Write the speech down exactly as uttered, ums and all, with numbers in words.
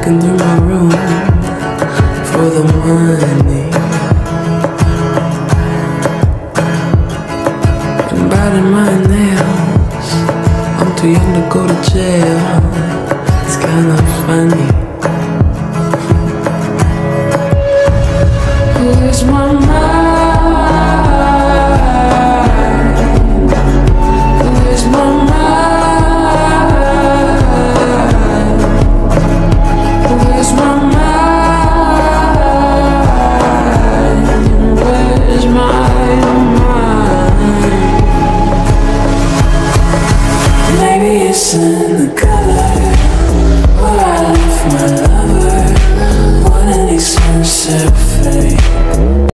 looking through my room for the money, and biting my nails. I'm too young to go to jail. It's kinda funny. Where's my mind? Where's my mind? Where's my mind? Where's my mind? Maybe it's in the color where I left my lover. What an expensive